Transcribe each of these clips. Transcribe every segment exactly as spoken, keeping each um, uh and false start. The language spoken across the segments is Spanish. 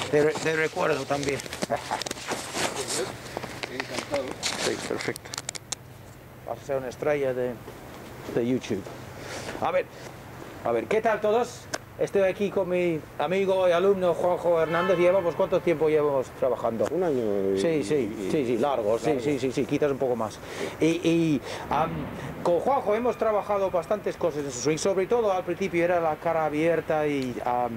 de, de recuerdo también. Encantado. Sí, perfecto. Vas a ser una estrella de, de YouTube. A ver, a ver, ¿qué tal todos? Estoy aquí con mi amigo y alumno Juanjo Hernández. ¿Llevamos cuánto tiempo llevamos trabajando? Un año. Y, Sí, sí, y, sí, sí, largo, sí, largo. sí, sí, sí, quizás un poco más. Y, y um, con Juanjo hemos trabajado bastantes cosas en su swing, sobre todo al principio era la cara abierta y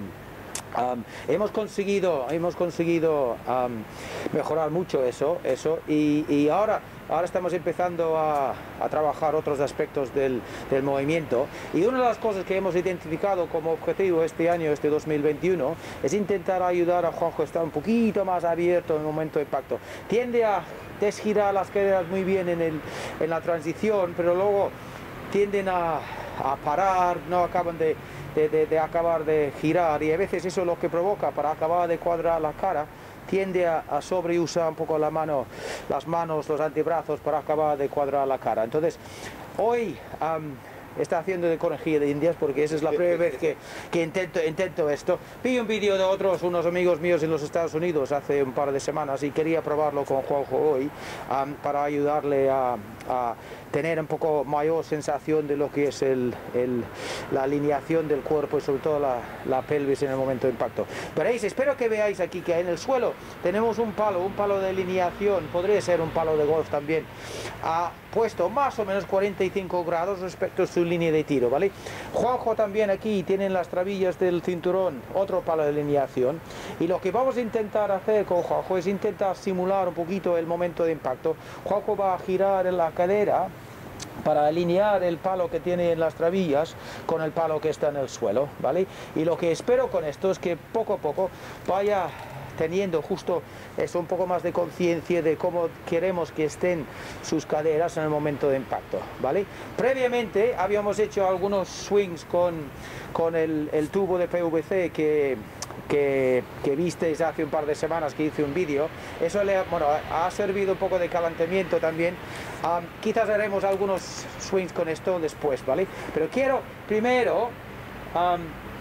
um, um, hemos conseguido, hemos conseguido um, mejorar mucho eso, eso y, y ahora, ahora estamos empezando a, a trabajar otros aspectos del, del movimiento, y una de las cosas que hemos identificado como objetivo este año, este dos mil veintiuno, es intentar ayudar a Juanjo a estar un poquito más abierto en el momento de impacto. Tiende a desgirar las caderas muy bien en, el, en la transición, pero luego tienden a, a parar, no acaban de, de, de, de acabar de girar, y a veces eso es lo que provoca, para acabar de cuadrar la cara, tiende a, a sobreusar un poco la mano, las manos, los antebrazos para acabar de cuadrar la cara. Entonces, hoy um, está haciendo de conejillo de indias porque esa es la primera vez que, que intento, intento esto. Vi un vídeo de otros, unos amigos míos en los Estados Unidos hace un par de semanas y quería probarlo con Juanjo hoy um, para ayudarle a, a tener un poco mayor sensación de lo que es el, el, la alineación del cuerpo y sobre todo la, la pelvis en el momento de impacto. Veréis, espero que veáis aquí que en el suelo tenemos un palo, un palo de alineación, podría ser un palo de golf también, ha puesto más o menos cuarenta y cinco grados respecto a su línea de tiro, ¿vale? Juanjo también aquí tiene en las trabillas del cinturón otro palo de alineación, y lo que vamos a intentar hacer con Juanjo es intentar simular un poquito el momento de impacto. Juanjo va a girar en la cadera para alinear el palo que tiene en las trabillas con el palo que está en el suelo, ¿vale? Y lo que espero con esto es que poco a poco vaya teniendo justo eso, un poco más de conciencia de cómo queremos que estén sus caderas en el momento de impacto, ¿vale? Previamente habíamos hecho algunos swings con, con el, el tubo de P V C que, que, que visteis hace un par de semanas que hice un vídeo. Eso le, bueno, ha servido un poco de calentamiento también. Um, quizás haremos algunos swings con esto después, ¿vale? Pero quiero primero um,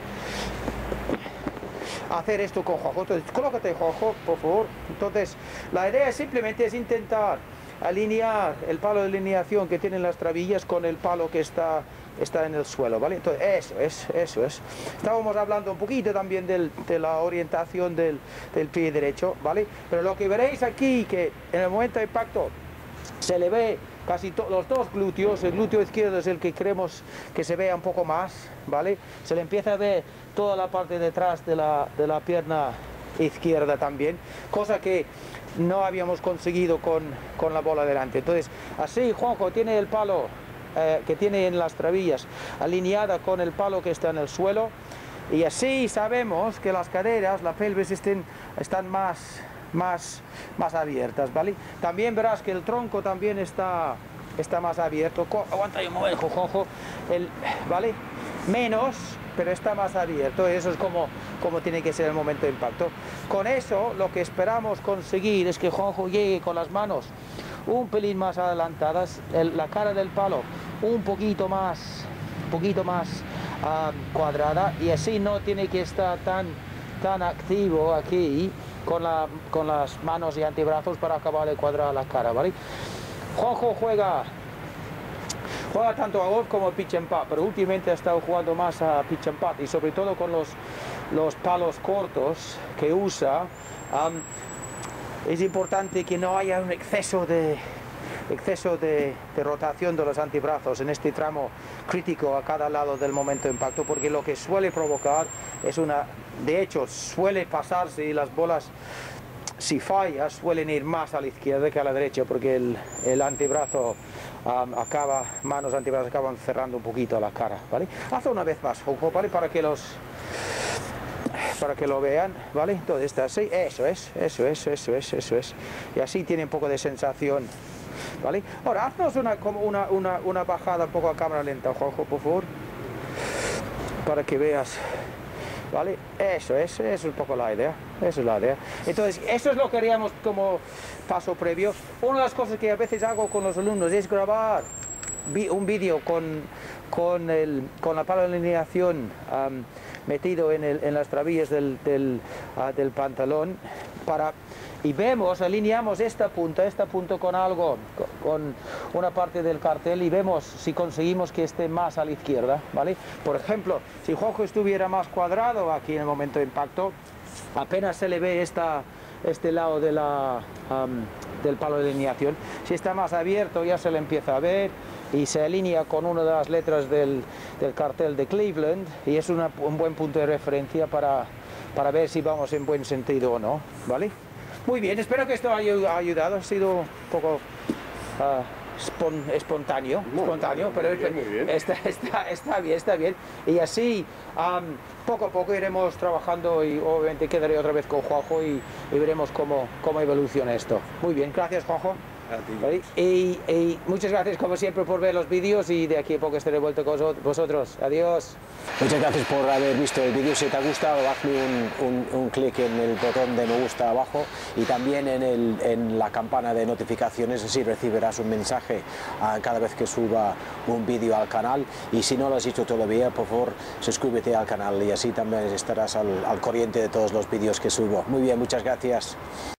hacer esto con Juanjo. Entonces, colócate, Juanjo, por favor. Entonces, la idea simplemente es intentar alinear el palo de alineación que tienen las trabillas con el palo que está, está en el suelo, ¿vale? Entonces, eso es, eso es. Estábamos hablando un poquito también del, de la orientación del, del pie derecho, ¿vale? Pero lo que veréis aquí, que en el momento de impacto se le ve casi los dos glúteos. El glúteo izquierdo es el que queremos que se vea un poco más, ¿vale? Se le empieza a ver toda la parte de detrás de la, de la pierna izquierda también, cosa que no habíamos conseguido con, con la bola delante. Entonces, así Juanjo tiene el palo eh, que tiene en las trabillas alineada con el palo que está en el suelo, y así sabemos que las caderas, la pelvis estén, están más Más, más abiertas, ¿vale? También verás que el tronco también está, está más abierto. Co aguanta un momento, Juanjo, el, ¿vale? Menos, pero está más abierto. Eso es como, como tiene que ser el momento de impacto. Con eso, lo que esperamos conseguir es que Juanjo llegue con las manos un pelín más adelantadas, el, la cara del palo un poquito más, un poquito más um, cuadrada, y así no tiene que estar tan, tan activo aquí con, la, con las manos y antebrazos para acabar de cuadrar la cara, ¿vale? Juanjo juega, juega tanto a golf como a pitch and putt, pero últimamente ha estado jugando más a pitch and putt, y sobre todo con los, los palos cortos que usa. Um, es importante que no haya un exceso de exceso de, de rotación de los antebrazos en este tramo crítico a cada lado del momento de impacto, porque lo que suele provocar es una, de hecho suele pasarse, y las bolas, si falla, suelen ir más a la izquierda que a la derecha, porque el, el antebrazo um, acaba, manos antebrazos acaban cerrando un poquito la cara, ¿vale? Hazlo una vez más, ¿vale? Para que los para que lo vean, ¿vale? Entonces está así, eso es, eso es, eso es, eso es, y así tiene un poco de sensación, ¿vale? Ahora, haznos una, como una, una, una bajada un poco a cámara lenta, Juanjo, por favor, para que veas, ¿vale? Eso es, eso es un poco la idea, eso es la idea. Entonces, eso es lo que haríamos como paso previo. Una de las cosas que a veces hago con los alumnos es grabar un vídeo con, con, el, con la pala de alineación um, metido en, el, en las trabillas del, del, uh, del pantalón para... Y vemos, alineamos esta punta, esta punta con algo, con una parte del cartel y vemos si conseguimos que esté más a la izquierda, ¿vale? Por ejemplo, si Juanjo estuviera más cuadrado aquí en el momento de impacto, apenas se le ve esta, este lado de la, um, del palo de alineación. Si está más abierto ya se le empieza a ver y se alinea con una de las letras del, del cartel de Cleveland y es una, un buen punto de referencia para, para ver si vamos en buen sentido o no, ¿vale? Muy bien, espero que esto haya ayudado, ha sido un poco uh, espontáneo, muy espontáneo bien, pero muy bien, muy bien. Está, está, está bien, está bien. Y así, um, poco a poco iremos trabajando y obviamente quedaré otra vez con Juanjo y, y veremos cómo, cómo evoluciona esto. Muy bien, gracias Juanjo. Y, y muchas gracias como siempre por ver los vídeos y de aquí a poco estaré de vuelta con vosotros. Adiós. Muchas gracias por haber visto el vídeo. Si te ha gustado, hazle un, un, un clic en el botón de me gusta abajo y también en, el, en la campana de notificaciones, así recibirás un mensaje uh, cada vez que suba un vídeo al canal. Y si no lo has hecho todavía, por favor, suscríbete al canal y así también estarás al, al corriente de todos los vídeos que subo. Muy bien, muchas gracias.